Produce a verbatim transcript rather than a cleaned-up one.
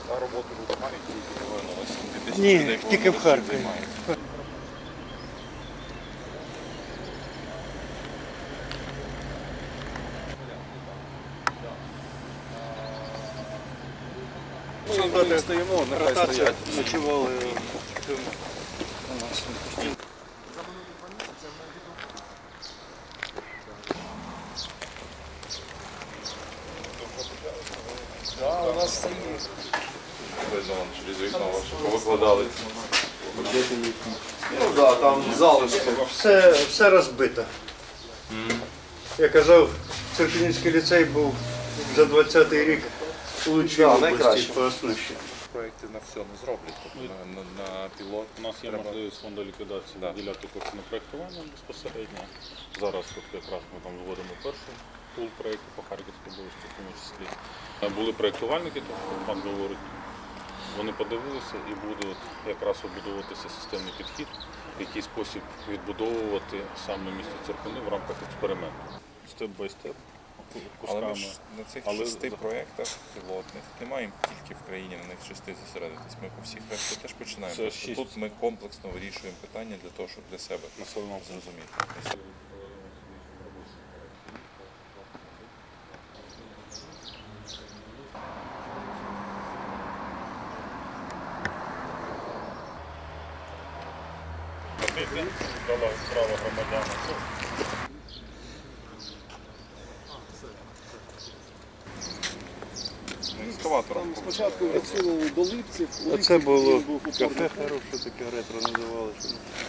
А роботу ви маєте? Ні, тільки в Харкові. Ми стоїмо, нехай стоять. Ночували. Да, у нас все є. Вон через вікно ваше повикладали. Ну так, там залишки. Все, все розбито. Я казав, Церквінський ліцей був за двадцятий рік лучший в області по оснащенню. Проекти на все не зроблять, тобто на, на, на пілот. У нас є можливість фонду ліквідації Да. виділяти кошти на проєктування безпосередньо. Зараз от якраз ми там вводимо перший пул проєктів по Харківській області, в тому числі. Були проєктувальники, тобто пан говорить, вони подивилися і буде от якраз вибудовуватися системний підхід, в який спосіб відбудовувати саме місто Церквини в рамках експерименту. Степ-бай-степ. Але ми ж на цих Але... шести проєктах пілотних не маємо тільки в країні на них шести зосередитись. Ми по всіх решті теж починаємо. Просто тут ми комплексно вирішуємо питання для того, щоб для себе зрозуміти. Дала право громадянам. Екскаватором. Спочатку відсунули до липців. Оце було кафе хороше, таке ретро називалося.